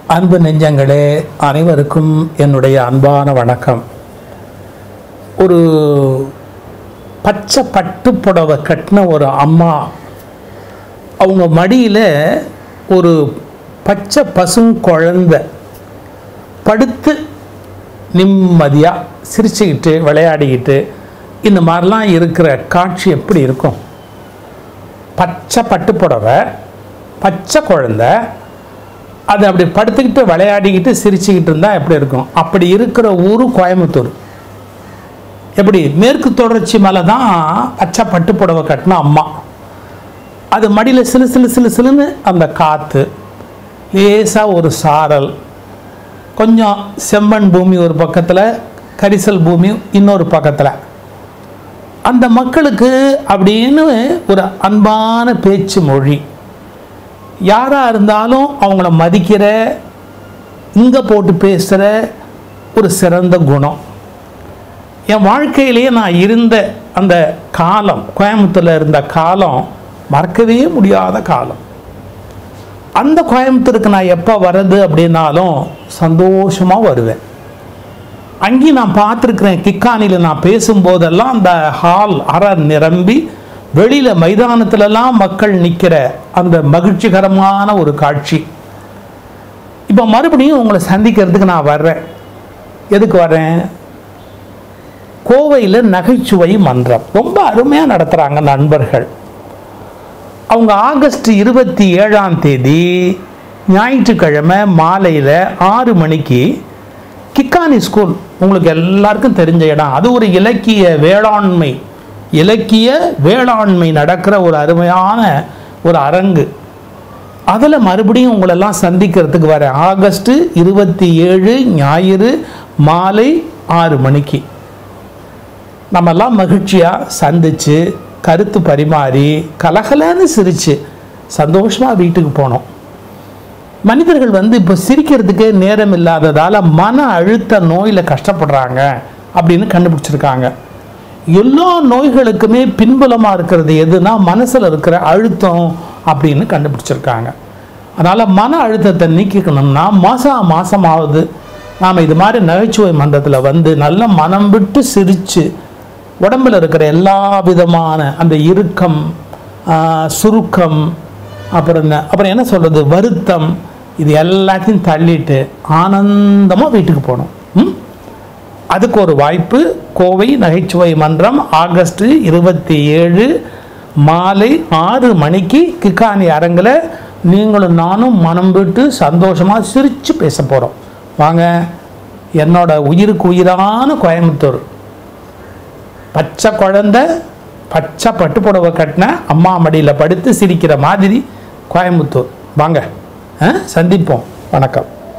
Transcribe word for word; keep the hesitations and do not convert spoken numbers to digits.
அன்பு நெஞ்சங்களே, அனைவருக்கும் என்னுடைய அன்பான வணக்கம். ஒரு பச்சை பட்டு புடவை கட்டின ஒரு அம்மா, அவங்க மடியில் ஒரு பச்சை பசும் குழந்தை படுத்து நிம்மதியாக சிரிச்சுக்கிட்டு விளையாடிக்கிட்டு இந்த மாதிரிலாம் இருக்கிற காட்சி எப்படி இருக்கும்? பச்சை பட்டு புடவை, பச்சை குழந்தை, அது அப்படி படுத்துக்கிட்டு விளையாடிக்கிட்டு சிரிச்சுக்கிட்டு இருந்தால் எப்படி இருக்கும்? அப்படி இருக்கிற ஊர் கோயம்புத்தூர். எப்படி? மேற்கு தொடர்ச்சி மலை தான் பச்சை பட்டு புடவை கட்டின அம்மா. அது மடியில் சிலு சிலு சிலு சிலுன்னு அந்த காற்று, லேசாக ஒரு சாரல், கொஞ்சம் செம்மண் பூமி ஒரு பக்கத்தில், கரிசல் பூமி இன்னொரு பக்கத்தில். அந்த மக்களுக்கு அப்படின்னு ஒரு அன்பான பேச்சு மொழி. யாராக இருந்தாலும் அவங்கள மதிக்கிற, இங்கே போட்டு பேசுகிற ஒரு சிறந்த குணம். என் வாழ்க்கையிலேயே நான் இருந்த அந்த காலம், கோயம்புத்தூரில் இருந்த காலம் மறக்கவே முடியாத காலம். அந்த கோயம்புத்தூருக்கு நான் எப்போ வர்றது அப்படின்னாலும் சந்தோஷமாக வருவேன். அங்கேயும் நான் பார்த்துருக்குறேன், கிக்கானியில் நான் பேசும்போதெல்லாம் அந்த ஹால் அறை நிரம்பி வெளியில் மைதானத்திலலாம் மக்கள் நிற்கிற அந்த மகிழ்ச்சிகரமான ஒரு காட்சி. இப்போ மறுபடியும் உங்களை சந்திக்கிறதுக்கு நான் வர்றேன். எதுக்கு வர்றேன்? கோவையில் நகைச்சுவை மன்றம் ரொம்ப அருமையாக நடத்துகிறாங்க நண்பர்கள். அவங்க ஆகஸ்ட் இருபத்தி ஏழாம் தேதி ஞாயிற்றுக்கிழமை மாலையில் ஆறு மணிக்கு கிக்கானி ஸ்கூல், உங்களுக்கு எல்லாருக்கும் தெரிஞ்ச இடம், அது ஒரு இலக்கிய வேளாண்மை இலக்கிய வேளாண்மை நடக்கிற ஒரு அருமையான ஒரு அரங்கு. அதில் மறுபடியும் உங்களெல்லாம் சந்திக்கிறதுக்கு வரேன். ஆகஸ்ட் இருபத்தி ஏழு ஞாயிறு மாலை ஆறு மணிக்கு நம்மெல்லாம் மகிழ்ச்சியாக சந்தித்து கருத்து பரிமாறி கலகலன்னு சிரித்து சந்தோஷமாக வீட்டுக்கு போனோம். மனிதர்கள் வந்து இப்போ சிரிக்கிறதுக்கே நேரம் இல்லாததால் மன அழுத்த நோயில் கஷ்டப்படுறாங்க அப்படின்னு கண்டுபிடிச்சிருக்காங்க. எல்லா நோய்களுக்குமே பின்புலமாக இருக்கிறது எதுனா மனசில் இருக்கிற அழுத்தம் அப்படின்னு கண்டுபிடிச்சிருக்காங்க. அதனால் மன அழுத்தத்தை நீக்கிக்கணும்னா மாதம் மாதமாவது நாம் இது மாதிரி நகைச்சுவை மன்றத்தில் வந்து நல்ல மனம் விட்டு சிரித்து உடம்பில் இருக்கிற எல்லா விதமான அந்த இறுக்கம், சுருக்கம், அப்புறம் என்ன அப்புறம் என்ன சொல்கிறது, வருத்தம், இது எல்லாத்தையும் தள்ளிட்டு ஆனந்தமாக வீட்டுக்கு போகணும். ம் அதுக்கு ஒரு வாய்ப்பு. கோவை நகைச்சுவை மன்றம் ஆகஸ்ட் இருபத்தி ஏழு மாலை ஆறு மணிக்கு கிக்கானி அரங்கில் நீங்களும் நானும் மனம் விட்டு சந்தோஷமாக சிரித்து பேச போகிறோம். வாங்க. என்னோட உயிருக்கு உயிரான கோயம்புத்தூர், பச்சை குழந்தை பச்சை பட்டு புடவை கட்டின அம்மா மடியில் படுத்து சிரிக்கிற மாதிரி கோயம்புத்தூர். வாங்க, சந்திப்போம். வணக்கம்.